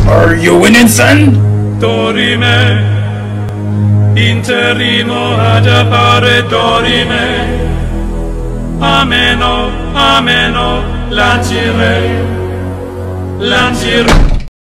Are you winning, son? Dorime, interrimo ad appare dorime. Ameno, ameno, lancire, lancire.